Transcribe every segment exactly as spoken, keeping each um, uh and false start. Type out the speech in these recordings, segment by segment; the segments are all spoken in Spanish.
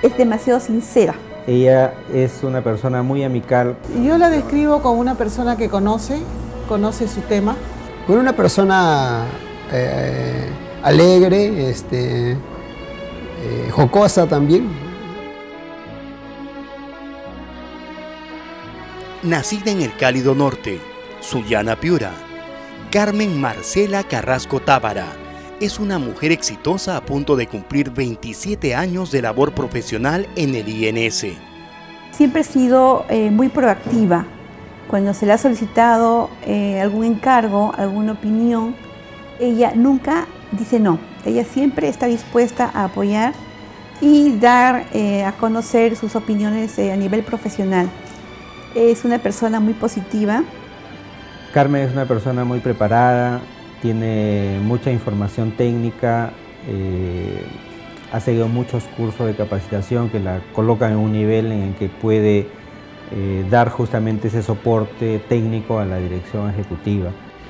es demasiado sincera. Ella es una persona muy amical. Yo la describo como una persona que conoce, conoce su tema. Con una persona eh, alegre, este, eh, jocosa también. Nacida en el cálido norte, Sullana, Piura, Carmen Marcela Carrasco Tábara es una mujer exitosa a punto de cumplir veintisiete años de labor profesional en el I N S. Siempre he sido eh, muy proactiva. Cuando se le ha solicitado eh, algún encargo, alguna opinión, ella nunca dice no. Ella siempre está dispuesta a apoyar y dar eh, a conocer sus opiniones eh, a nivel profesional. Es una persona muy positiva. Carmen es una persona muy preparada, tiene mucha información técnica, eh, ha seguido muchos cursos de capacitación que la colocan en un nivel en el que puede eh, dar justamente ese soporte técnico a la dirección ejecutiva.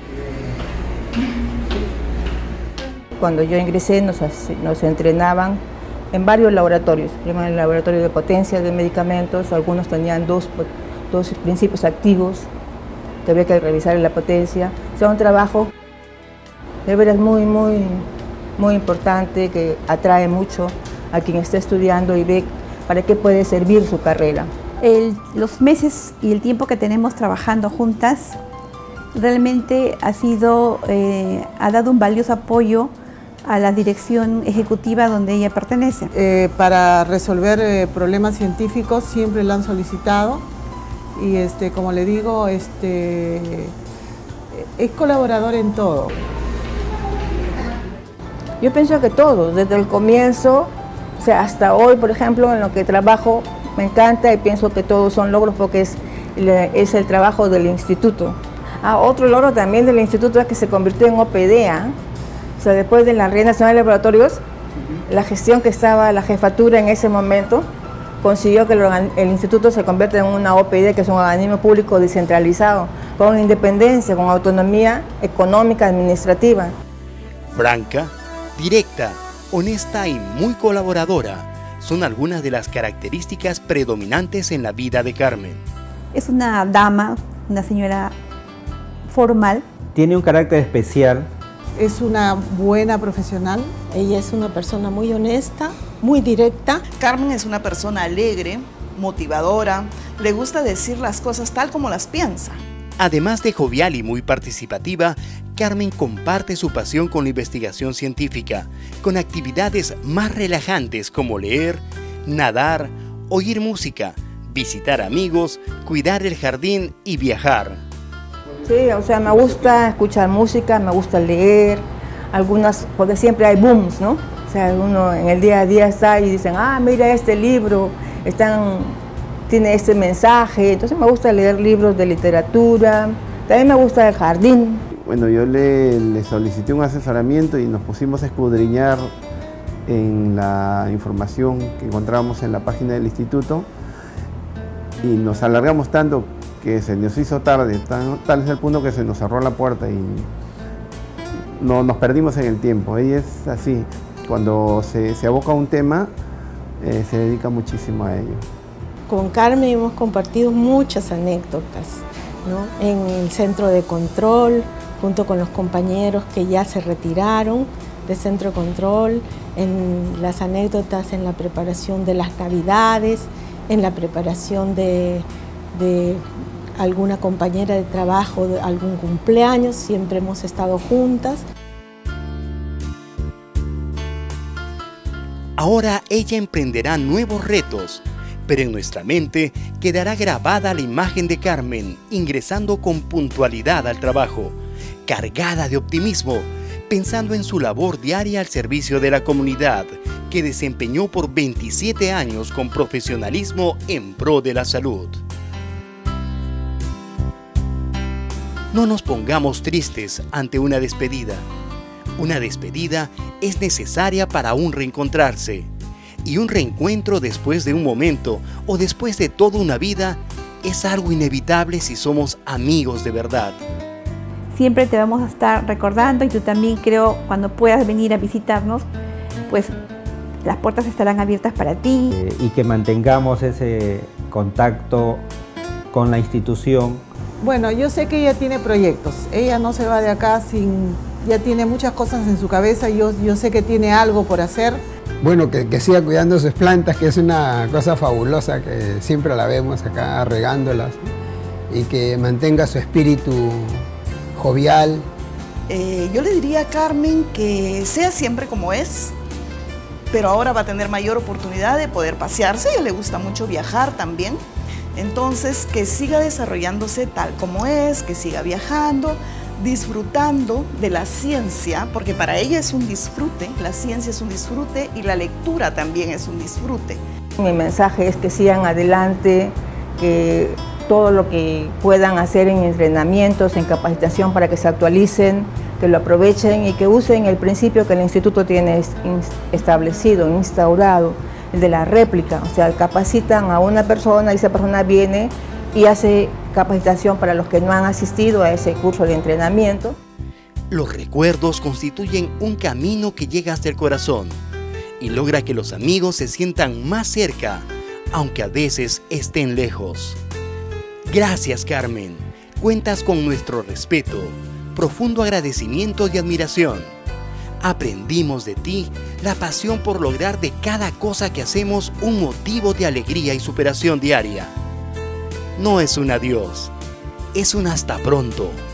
Cuando yo ingresé nos, nos entrenaban en varios laboratorios, primero en el laboratorio de potencia de medicamentos, algunos tenían dos, dos principios activos que había que revisar en la potencia. O sea, un trabajo de veras muy, muy, muy importante que atrae mucho a quien está estudiando y ve para qué puede servir su carrera. El, los meses y el tiempo que tenemos trabajando juntas realmente ha sido, eh, ha dado un valioso apoyo a la dirección ejecutiva donde ella pertenece. Eh, para resolver eh, problemas científicos siempre la han solicitado y este, como le digo, este, es colaborador en todo. Yo pienso que todos, desde el comienzo, o sea, hasta hoy, por ejemplo, en lo que trabajo, me encanta y pienso que todos son logros porque es, es el trabajo del instituto. Ah, otro logro también del instituto es que se convirtió en O P D, ¿eh? O sea, después de la Red Nacional de Laboratorios, la gestión que estaba, la jefatura en ese momento, consiguió que el, el instituto se convierta en una O P D, que es un organismo público descentralizado, con independencia, con autonomía económica, administrativa. Franca, directa, honesta y muy colaboradora son algunas de las características predominantes en la vida de Carmen. Es una dama, una señora formal. Tiene un carácter especial. Es una buena profesional. Ella es una persona muy honesta, muy directa. Carmen es una persona alegre, motivadora, le gusta decir las cosas tal como las piensa. Además de jovial y muy participativa, Carmen comparte su pasión con la investigación científica, con actividades más relajantes como leer, nadar, oír música, visitar amigos, cuidar el jardín y viajar. Sí, o sea, me gusta escuchar música, me gusta leer, algunas, porque siempre hay booms, ¿no? O sea, uno en el día a día está y dicen, ah, mira este libro, están, tiene este mensaje. Entonces me gusta leer libros de literatura, también me gusta el jardín. Bueno, yo le, le solicité un asesoramiento y nos pusimos a escudriñar en la información que encontrábamos en la página del instituto y nos alargamos tanto que se nos hizo tarde, tan, tal es el punto que se nos cerró la puerta y no, nos perdimos en el tiempo. Ella es así, cuando se, se aboca a un tema, eh, se dedica muchísimo a ello. Con Carmen hemos compartido muchas anécdotas, ¿no? En el centro de control, junto con los compañeros que ya se retiraron del centro de control, en las anécdotas en la preparación de las navidades, en la preparación de, de alguna compañera de trabajo, de algún cumpleaños, siempre hemos estado juntas. Ahora ella emprenderá nuevos retos, pero en nuestra mente quedará grabada la imagen de Carmen ingresando con puntualidad al trabajo, cargada de optimismo, pensando en su labor diaria al servicio de la comunidad, que desempeñó por veintisiete años con profesionalismo en pro de la salud. No nos pongamos tristes ante una despedida. Una despedida es necesaria para un reencontrarse. Y un reencuentro después de un momento o después de toda una vida es algo inevitable si somos amigos de verdad. Siempre te vamos a estar recordando y tú también, creo, cuando puedas venir a visitarnos, pues las puertas estarán abiertas para ti. Eh, y que mantengamos ese contacto con la institución. Bueno, yo sé que ella tiene proyectos, ella no se va de acá sin, ya tiene muchas cosas en su cabeza, yo, yo sé que tiene algo por hacer. Bueno, que, que siga cuidando sus plantas, que es una cosa fabulosa, que siempre la vemos acá regándolas, y que mantenga su espíritu jovial. Eh, yo le diría a Carmen que sea siempre como es, pero ahora va a tener mayor oportunidad de poder pasearse, a ella le gusta mucho viajar también. Entonces, que siga desarrollándose tal como es, que siga viajando, disfrutando de la ciencia, porque para ella es un disfrute, la ciencia es un disfrute y la lectura también es un disfrute. Mi mensaje es que sigan adelante, que todo lo que puedan hacer en entrenamientos, en capacitación para que se actualicen, que lo aprovechen y que usen el principio que el instituto tiene establecido, instaurado, el de la réplica, o sea, capacitan a una persona y esa persona viene y hace capacitación para los que no han asistido a ese curso de entrenamiento. Los recuerdos constituyen un camino que llega hasta el corazón y logra que los amigos se sientan más cerca, aunque a veces estén lejos. Gracias, Carmen. Cuentas con nuestro respeto, profundo agradecimiento y admiración. Aprendimos de ti la pasión por lograr de cada cosa que hacemos un motivo de alegría y superación diaria. No es un adiós, es un hasta pronto.